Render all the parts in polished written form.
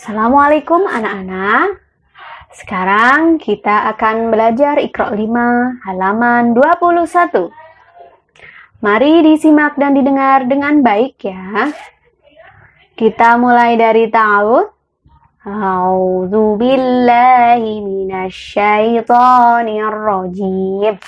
Assalamualaikum anak-anak. Sekarang kita akan belajar Iqra 5 halaman 21. Mari disimak dan didengar dengan baik ya. Kita mulai dari ta'awudz. A'udzu billahi minasyaitonir rajim.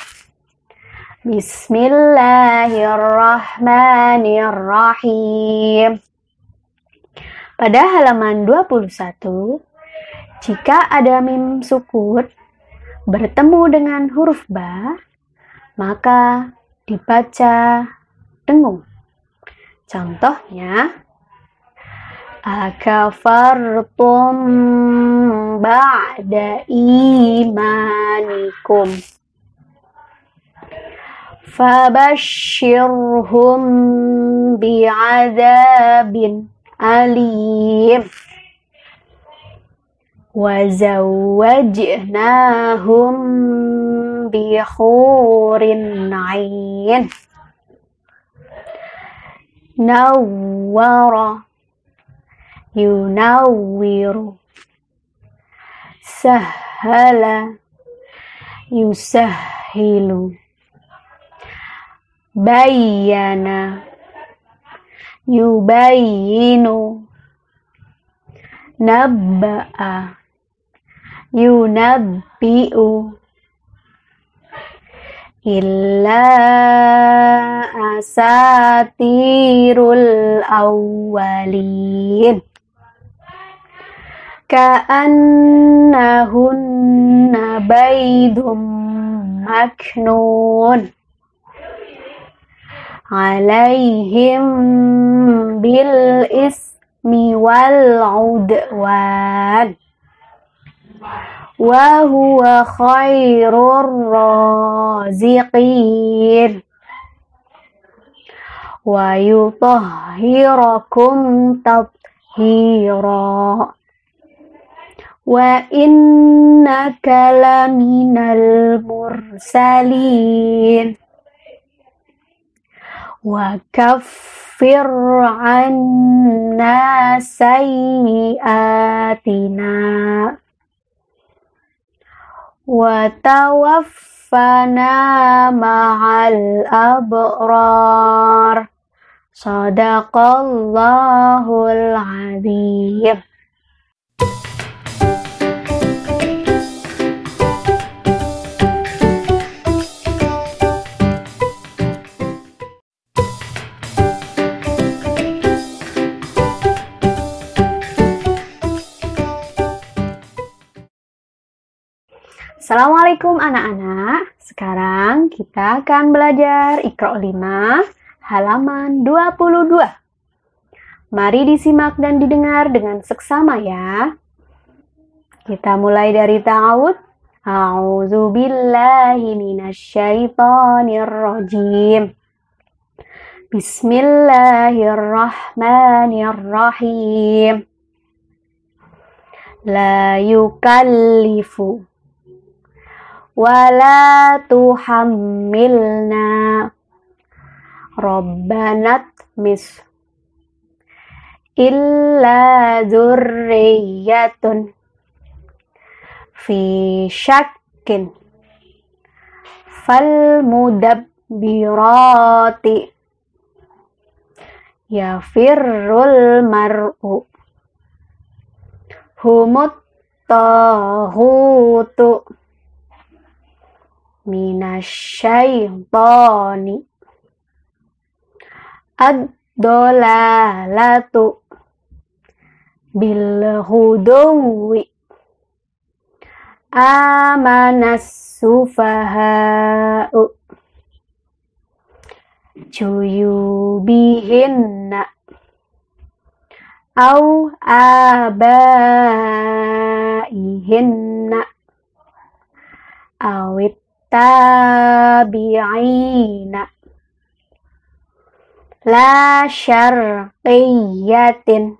Bismillahirrahmanirrahim. Pada halaman 21, jika ada mim sukun bertemu dengan huruf ba, maka dibaca dengung. Contohnya, akafartum ba'da imanikum. Fabashshirhum bi'adzabin alim. Wazawwajnahum bihurin 'ain. Nawwara yunawwiru. Sahhala yusahhilu. Bayyana yubayyinu. Nabba'a yunabbi'u. Illa asatirul awwalin. Ka'annahunna baydum maknun. Alaihim bil ismi wal udwan. Wa huwa khairur raziqin. Wa yutahhirakum tathira. Wa innaka laminal mursalin. Wa kaffir 'anna sayyi'atina. Wa tawaffana ma'al abrar. Shadaqallahul azim. Assalamualaikum anak-anak. Sekarang kita akan belajar Iqra 5 halaman 22. Mari disimak dan didengar dengan seksama ya. Kita mulai dari ta'awudz. A'udzu billahi minasyaitonir rajim. Bismillahirrahmanirrahim. La yukallifu wala tuhammilna rabbanat mis illa dzurriyyatun fi syakkin fal mudabbirati yafirrul mar'u humut tahutu minasyaitoni ad-dolalatu bilhuduwi amanas sufaha'u juyubihinna au abaihinna awit tabi'ina la syarqiyatin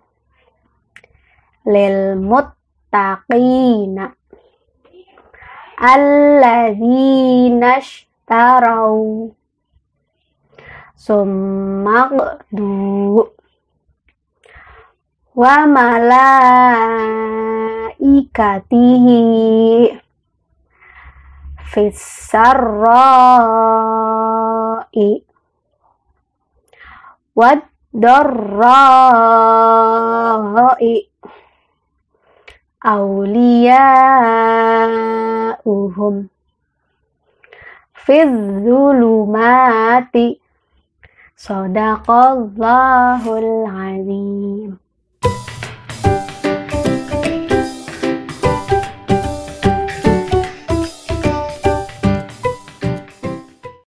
lil muttaqina alladzina ishtarau summaqdu wa malaikatihi fis sarra'i wad darra'i awliya'uhum fiz zulumati. Shadaqallahul azim.